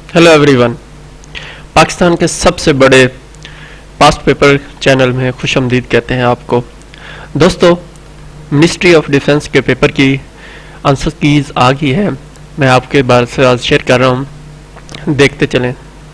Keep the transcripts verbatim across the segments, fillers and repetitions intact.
Hello everyone. Pakistan के सबसे बड़े पास्ट पेपर चैनल में खुशामदीद कहते हैं आपको। दोस्तों, मिनिस्ट्री ऑफ डिफेंस के पेपर की आंसर कीज आ गई है। मैं आपके बारे से आज शेयर कर रहा हूँ, देखते चलें।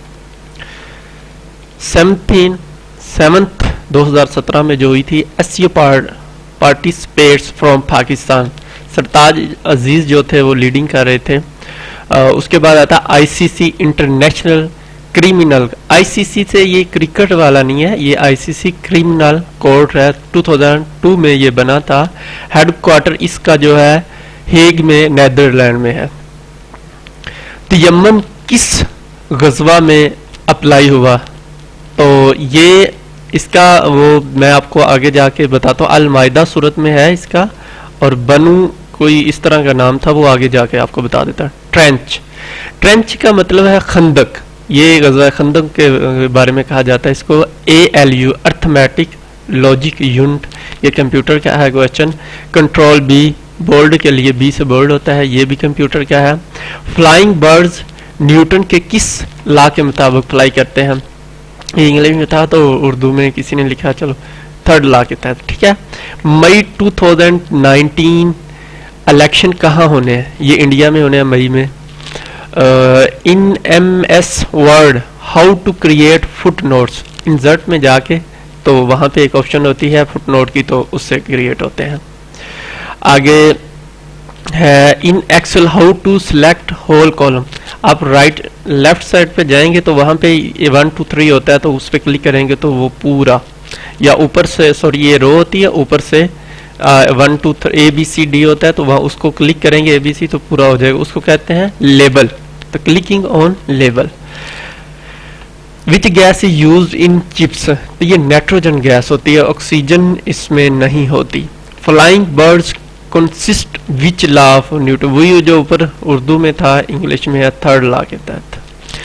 सेवनटीन सेवन्थ दो हज़ार सत्रह में जो हुई थी S U participants from Pakistan, Sartaj Aziz जो थे वो लीडिंग कर रहे थे। Uh, उसके बाद आता आईसीसी इंटरनेशनल क्रिमिनल। आईसीसी से ये क्रिकेट वाला नहीं है, ये आईसीसी क्रिमिनल कोर्ट है। दो हज़ार दो में ये बना था। हेडक्वार्टर इसका जो है हेग में नेदरलैंड में है। तो यमन किस गजवा में अप्लाई हुआ? तो ये इसका वो मैं आपको आगे जाके बताता हूँ। अल मायदा सूरत में है इसका, और बनु कोई इस तरह का नाम था, वो आगे जाके आपको बता देता। ट्रेंच ट्रेंच का मतलब है खंदक। ये गज़वा खंदक के बारे में कहा जाता है इसको। A L U arithmetic logic unit, ये कंप्यूटर का है क्वेश्चन। कंट्रोल बी, बोर्ड के लिए बी से बोर्ड होता है, ये भी कंप्यूटर का है। फ्लाइंग बर्ड्स न्यूटन के किस लॉ के मुताबिक फ्लाई करते हैं? ये इंग्लिश में था तो उर्दू में किसी ने लिखा, चलो थर्ड लॉ के तहत, ठीक है। May two thousand nineteen election कहाँ होने हैं? ये इंडिया में होने हैं मई में। In M S Word how to create footnotes, insert में जाके तो वहाँ पे एक ऑप्शन होती है फुट नोट की, तो उससे क्रिएट होते हैं। आगे है in Excel how to select whole column. आप राइट लेफ्ट साइड पे जाएंगे तो वहाँ पे ये वन टू थ्री होता है, तो उस पर क्लिक करेंगे तो वो पूरा, या ऊपर से सॉरी ये रो होती है, ऊपर से one two A B C D होता है, तो वहाँ उसको क्लिक करेंगे ए बी सी तो पूरा हो जाएगा। उसको कहते हैं लेबल। तो clicking on label. Which gas is used in chips? तो ये नाइट्रोजन गैस होती है, ऑक्सीजन इसमें नहीं होती। Flying birds consist which law of Newton? वही जो ऊपर उर्दू में था, इंग्लिश में है थर्ड लॉ के तहत।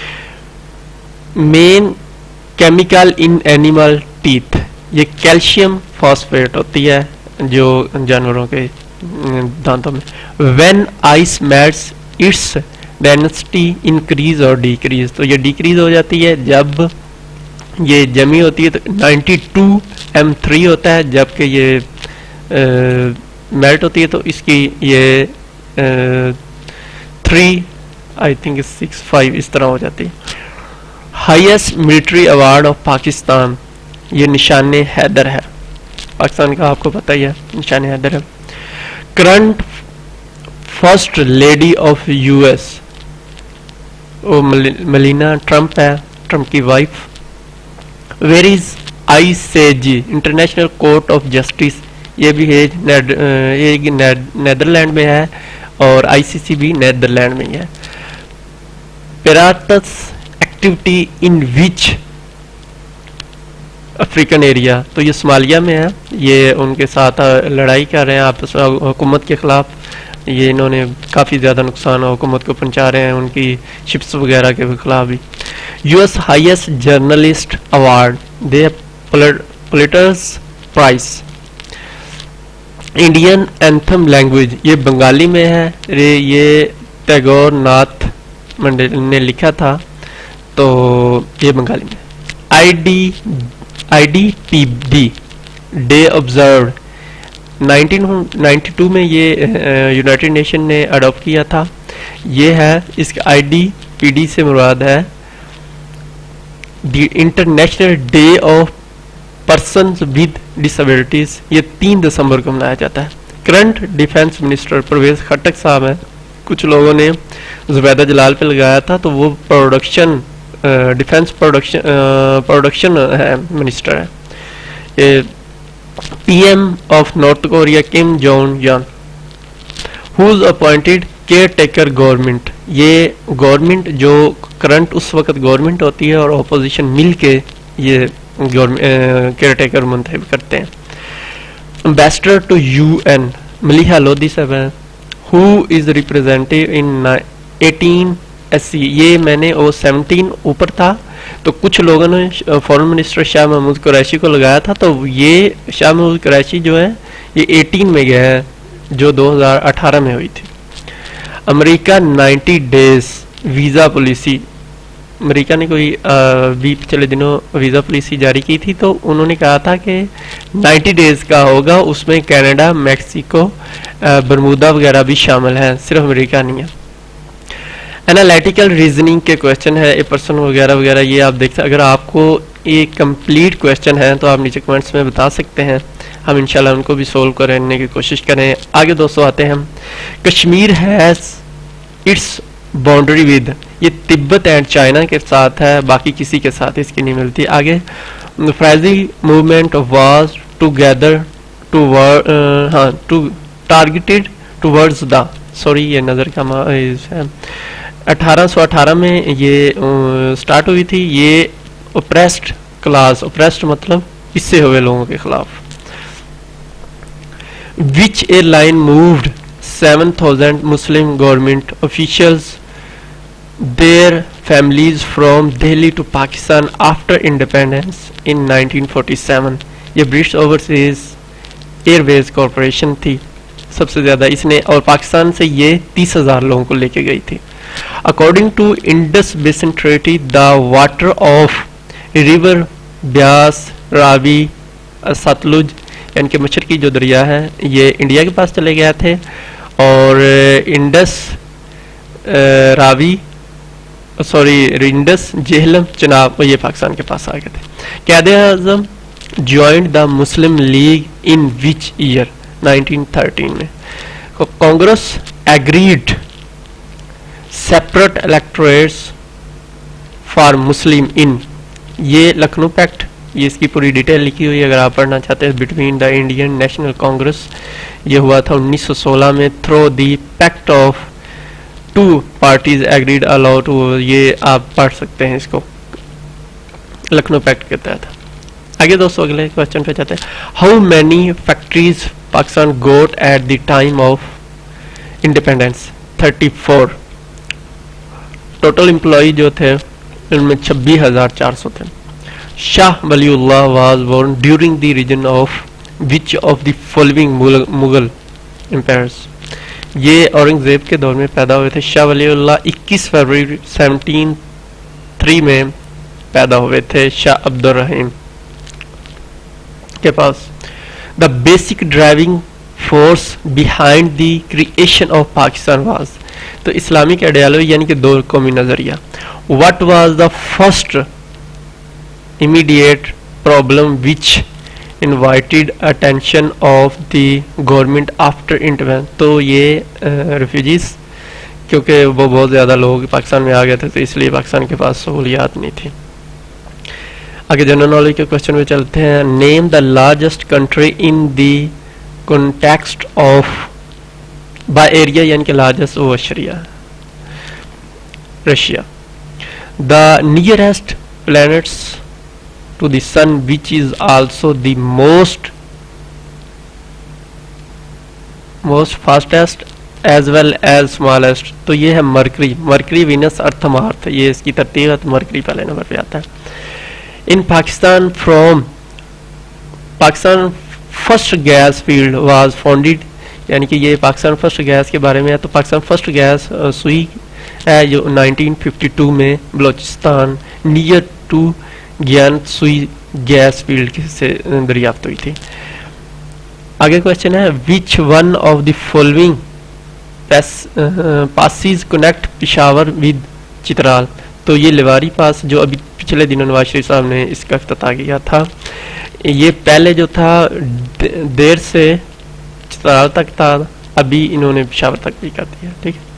Main chemical in animal teeth, ये कैल्शियम फॉस्फेट होती है जो जानवरों के दांतों में। When ice melts its density increase और डिक्रीज, तो ये डिक्रीज हो जाती है जब ये जमी होती है, तो नाइंटी टू एम थ्री होता है, जबकि ये मेल्ट होती है तो इसकी ये three I think six five इस तरह हो जाती है। Highest military award of Pakistan, ये निशान हैदर है। पाकिस्तान का आपको पता ही है, निशान हैदर है। Current first lady of US, वो मलीना ट्रंप है, ट्रंप की wife. Where is I C J international court of justice? ये भी है नेद, ये नेदरलैंड में है, और आईसीसी भी नेदरलैंड में है। Pirates activity in which African area? तो ये सोमालिया में है। ये उनके साथ लड़ाई कर रहे हैं आपस में हुकूमत के खिलाफ। ये इन्होंने काफ़ी ज़्यादा नुकसान हुकूमत को पहुंचा रहे हैं, उनकी शिप्स वगैरह के खिलाफ भी। US highest journalist award, the Pulitzer prize. Indian anthem language, ये बंगाली में है, ये टैगोर नाथ मंडेल ने लिखा था, तो ये बंगाली में। I D I D P B day observe, nineteen ninety two में ये यूनाइटेड नेशन ने अडॉप्ट किया था। ये है, इसका आई डी पी डी से मुराद है the international day of persons with disabilities. ये तीन दिसंबर को मनाया जाता है। Current defence minister Pervez Khattak साहब हैं। कुछ लोगों ने जुबैदा जलाल पे लगाया था, तो वो प्रोडक्शन डिफेंस प्रोडक्शन प्रोडक्शन है मिनिस्टर है। ये PM of North Korea Kim Jong Un, whose appointed caretaker government. ये गवर्नमेंट जो करंट उस वक्त गवर्नमेंट होती है और अपोजिशन मिल के ये केयर टेकर मुंतखब करते हैं। Ambassador to UN Maliha Lodhi साहब हैं। Who is representative in eighteen S C, ये मैंने वो सेवनटीन ऊपर था, तो कुछ लोगों ने फॉरेन मिनिस्टर शाह महमूद कुरैशी को लगाया था, तो ये शाह महमूद कुरैशी जो है ये एटीन में गया है, जो दो हज़ार अठारह में हुई थी। America ninety days visa policy, America ने कोई भी पिछले दिनों वीज़ा पॉलिसी जारी की थी, तो उन्होंने कहा था कि नब्बे डेज़ का होगा, उसमें कनाडा, मैक्सिको, बरमूदा वगैरह भी शामिल हैं, सिर्फ अमेरिका नहीं है। एनालिटिकल रीजनिंग के क्वेश्चन है, ए पर्सन वगैरह वगैरह, ये आप देख सकते। अगर आपको ये कंप्लीट क्वेश्चन है तो आप नीचे कमेंट्स में बता सकते हैं, हम इंशाल्लाह उनको भी सोल्व करने की कोशिश करें। आगे दोस्तों आते हैं हम, Kashmir has its boundary with, ये तिब्बत एंड चाइना के साथ है, बाकी किसी के साथ इसकी नहीं मिलती। आगे, Faraizi movement was together to हाँ to targeted towards the, sorry ये नज़र का है, अठारह सौ अठारह में ये स्टार्ट हुई थी। ये ओप्रेस्ड क्लास, ओप्रेस्ड मतलब इससे हुए लोगों के खिलाफ। Which airline moved seven thousand Muslim government officials their families from Delhi to Pakistan after independence in nineteen forty seven. ये ब्रिटिश ओवरसीज एयरवेज कॉरपोरेशन थी सबसे ज्यादा इसने, और पाकिस्तान से ये तीस हजार लोगों को लेके गई थी। According to Indus basin treaty, the water of river Beas, Ravi, Sutlej यानी कि मशरकी जो दरिया है ये इंडिया के पास चले गए थे, और इंडस, रावी, सॉरी इंडस, झेलम, चिनाब ये पाकिस्तान के पास आ गए थे। Quaid Azam joined the Muslim League in which year, nineteen thirteen में। Congress agreed separate electorates for Muslim in, ये लखनऊ पैक्ट, ये इसकी पूरी डिटेल लिखी हुई है अगर आप पढ़ना चाहते हैं, between the Indian National Congress, ये हुआ था उन्नीस सौ सोलह में, through the pact of two parties agreed allow to, ये आप पढ़ सकते हैं इसको, लखनऊ पैक्ट के तहत। आगे दोस्तों अगले क्वेश्चन पे जाते हैं। How many factories Pakistan got at the time of independence, thirty four. Total employ जो थे इनमें छब्बीस हजार चार सौ थे। Shah Waliullah was born during the region of which of the following Mughal empires, ये औरंगजेब के दौर में पैदा हुए थे। शाह वलीउल्लाह इक्कीस फरवरी सेवनटीन थ्री में पैदा हुए थे शाह अब्दुल रहीम के पास। The basic driving force behind the creation of Pakistan was, तो इस्लामिक आइडियोलॉजी यानी कि दो कौमी नजरिया। What was the first immediate problem which invited attention of the government after intervention, तो ये रेफ्यूजीज क्योंकि वो बहुत ज़्यादा लोग पाकिस्तान में आ गए थे तो इसलिए पाकिस्तान के पास सहूलियात नहीं थी। आगे जनरल नॉलेज के क्वेश्चन में चलते हैं। Name the largest country in the context of, by area यानी कि लार्जेस्ट वो Russia Russia. The nearest planets to the sun which is also the most most fastest as well as smallest, तो ये है Mercury, Mercury, Venus, Earth, Mars, ये इसकी तरतीब है, तो मरकरी पहले नंबर पे आता है। In Pakistan from Pakistan first gas field was founded, यानी कि ये पाकिस्तान फर्स्ट गैस के बारे में है, तो पाकिस्तान फर्स्ट गैस सुई है जो नाइनटीन फिफ्टी टू में बलोचिस्तान नियर टू ज्ञान सुई गैस फील्ड से दरियाफ्त हुई थी। आगे क्वेश्चन है which one of the following passes connect Peshawar with Chitral, तो ये लिवारी पास जो अभी पिछले दिनों नवाज शरीफ साहब ने इसका इफ्तिताह किया था, ये पहले जो था देर से चित्राल तक था, अभी इन्होंने पिशावर तक भी कर दिया। ठीक है,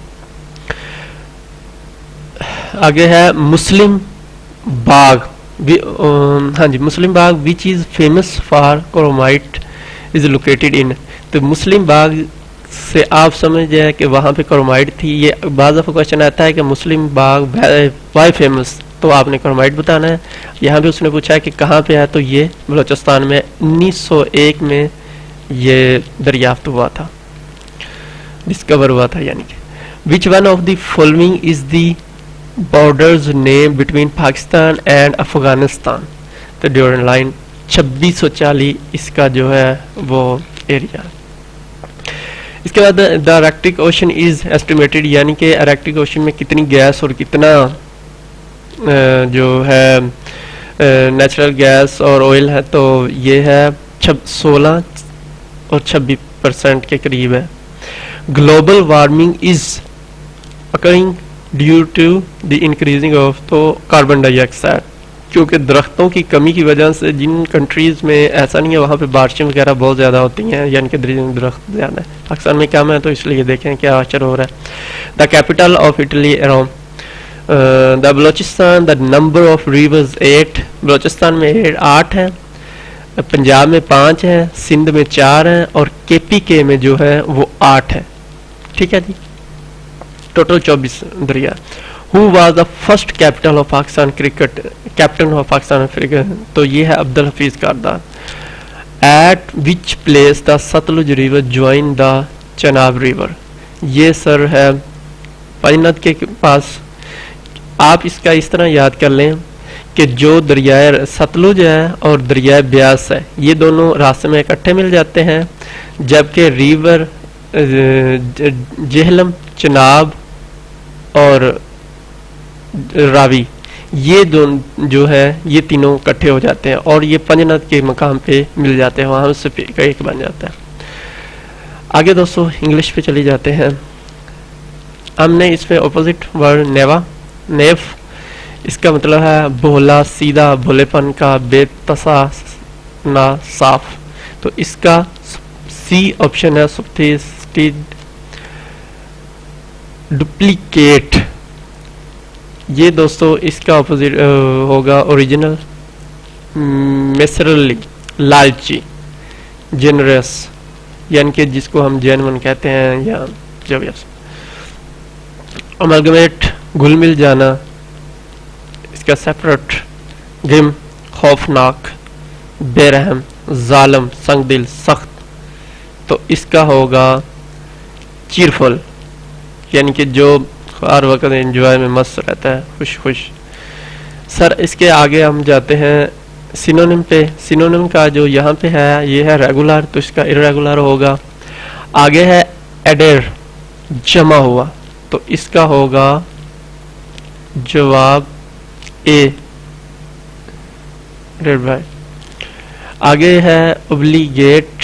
आगे है मुस्लिम बाग, हाँ जी Muslim Bagh which is famous for chromite is located in, तो मुस्लिम बाग से आप समझ जाए कि वहाँ पे क्रोमाइट थी। ये बाज़ दफ़ा क्वेश्चन आता है कि मुस्लिम बाग वाई फेमस, तो आपने क्रोमाइट बताना है। यहाँ भी उसने पूछा है कि कहाँ पे है, तो ये बलोचिस्तान में उन्नीस सौ एक में ये दरियाफ्त हुआ था, डिस्कवर हुआ था। यानी कि which one of the following is the borders name between Pakistan and Afghanistan, तो ड्यूरेंट लाइन छब्बीस सौ चालीस इसका जो है वो एरिया। इसके बाद the Arctic ocean is estimated, यानी कि अराक्टिक ओशन में कितनी गैस और कितना जो है नेचुरल गैस और ऑयल है, तो ये है छब सोलह और छब्बीस परसेंट के करीब है। Global warming is occurring due to the increasing of तो कार्बन डाइऑक्साइड, क्योंकि दरख्तों की कमी की वजह से जिन कंट्रीज़ में ऐसा नहीं है वहाँ पे बारिशें वगैरह बहुत ज़्यादा होती हैं, यानी कि दरख्त ज़्यादा है, पाकिस्तान में कम है, तो इसलिए देखें क्या असर हो रहा है। The capital of Italy around the Balochistan, the number of rivers eight, Balochistan में आठ है, पंजाब में पाँच है, सिंध में चार है और के पी के में जो है वो आठ है। ठीक है जी, टोटल चौबीस दरिया। Who was the first capital of Pakistan cricket, captain of Pakistan cricket, तो ये है Abdul Hafeez Kardar. At which place the Sutlej river join the Chenab river, ये सर है पंजनद के पास। आप इसका इस तरह याद कर लें कि जो दरियाए सतलुज है और दरियाए ब्यास है, ये दोनों रास्ते में इकट्ठे मिल जाते हैं, जबकि रिवर जेहलम, चनाब और रावी, ये दोनों जो है ये तीनों इकट्ठे हो जाते हैं और ये पंजनद के मकाम पे मिल जाते हैं, वहाँ से एक बन जाता है। आगे दोस्तों इंग्लिश पे चले जाते हैं। हमने इसमें ऑपोजिट वर्ड नेवा, नेफ, इसका मतलब है भोला, सीधा, भोलेपन का, बेतसा ना, साफ, तो इसका सी ऑप्शन है सोफिस्टिकेटेड, डुप्लीकेट, ये दोस्तों इसका ऑपोजिट होगा ओरिजिनल, मिसरली, लालची, जेनरस, यानी कि जिसको हम जेनवन कहते हैं, या जब अमलगमेट, घुल मिल जाना, इसका सेपरेट, गिम, खौफनाक, बेरहम, जालम, संगदिल, सख्त, तो इसका होगा चीरफुल, यानी कि जो हर वक्त एंजॉय में मस्त रहता है, खुश खुश। सर इसके आगे हम जाते हैं सिनोनिम पे। सिनोनिम का जो यहाँ पे है ये है रेगुलर, तो इसका इरेगुलर होगा। आगे है एडेर, जमा हुआ, तो इसका होगा जवाब ए, रेड भाई। आगे है ओब्लिगेट,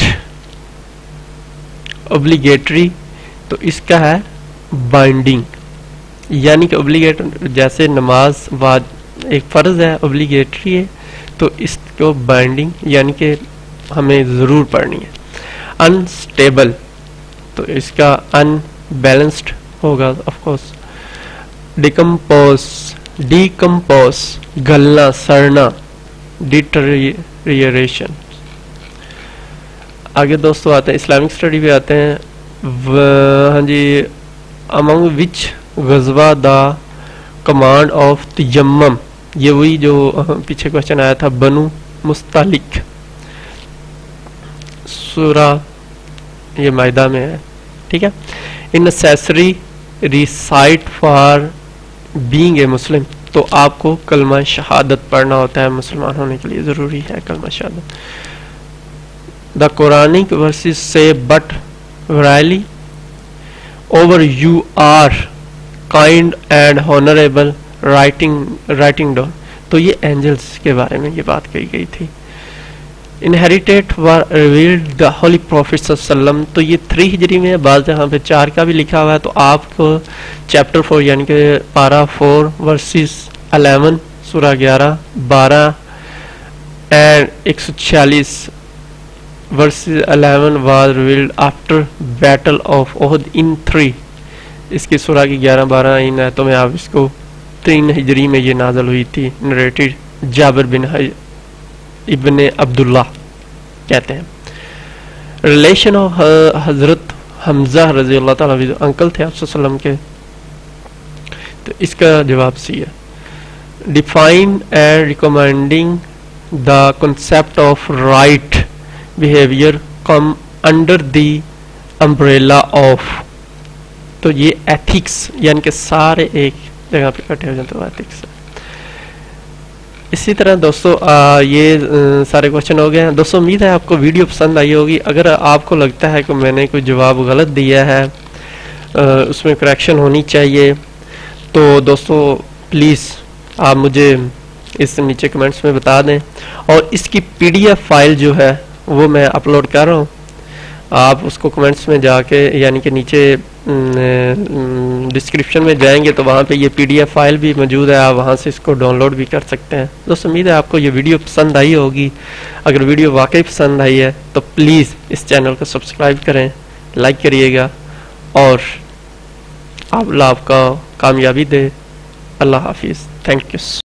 ओब्लिगेटरी, तो इसका है बाइंडिंग, यानी कि ओब्लिगेट जैसे नमाज वाद एक फ़र्ज है, ओब्लिगेटरी है, तो इसको बाइंडिंग यानी कि हमें ज़रूर पढ़नी है। अनस्टेबल, तो इसका अनबैलेंस्ड होगा ऑफ कोर्स। डिकम्पोज, डिकम्पोज, गलना, सड़ना, डिटरियरेशन। आगे दोस्तों आते हैं इस्लामिक स्टडी पे आते हैं। हाँ जी, अमंग विच गजवा द कमांड ऑफ तयम्मम, ये वही जो पीछे क्वेश्चन आया था, बनु मुस्तलिक, सूरा ये मायदा में है। ठीक है। In necessary recite for being a Muslim, तो आपको कलमा शहादत पढ़ना होता है, मुसलमान होने के लिए ज़रूरी है कलमा शहादत। द कुरानिक वर्सेस से but verily over you are kind and honourable writing writing down, तो ये एंजल्स के बारे में ये बात कही गई थी। Inherited were revealed the holy prophet सल्लम, तो ये थ्री हिजरी में, बाद यहाँ पे चार का भी लिखा हुआ है, तो आपको चैप्टर फोर यानी कि पारा फोर वर्सेस अलेवन, सूरा ग्यारह, बारह एंड एक सौ छियालीस verses eleven was revealed after battle of Uhud in three, इसकी सूरा की ग्यारह बारह इन आयतों में आप इसको तीन हिजरी में ये नाजल हुई थी। Narrated Jabir bin ibne Abdullah कहते हैं। रिलेशन ऑफ हजरत हमजा रजी अल्लाह ताला अन्हु, अंकल थे आप सल्लम के, तो इसका जवाब सी है। Define and recommending the concept of right behaviour come under the umbrella of, तो ये एथिक्स यानी कि सारे एक जगह पे इकट्ठे हो जाते हैं, एथिक्स। इसी तरह दोस्तों आ, ये आ, सारे क्वेश्चन हो गए हैं। दोस्तों उम्मीद है आपको वीडियो पसंद आई होगी। अगर आपको लगता है कि मैंने कोई जवाब गलत दिया है, आ, उसमें करेक्शन होनी चाहिए, तो दोस्तों प्लीज़ आप मुझे इस नीचे कमेंट्स में बता दें। और इसकी पीडीएफ फाइल जो है वो मैं अपलोड कर रहा हूँ, आप उसको कमेंट्स में जाके यानी कि नीचे डिस्क्रिप्शन में जाएंगे तो वहाँ पे ये पीडीएफ फाइल भी मौजूद है, आप वहाँ से इसको डाउनलोड भी कर सकते हैं। दोस्तों उम्मीद है आपको ये वीडियो पसंद आई होगी। अगर वीडियो वाकई पसंद आई है तो प्लीज़ इस चैनल को सब्सक्राइब करें, लाइक करिएगा और आप आपका कामयाबी दे। अल्लाह हाफिज़, थैंक यू।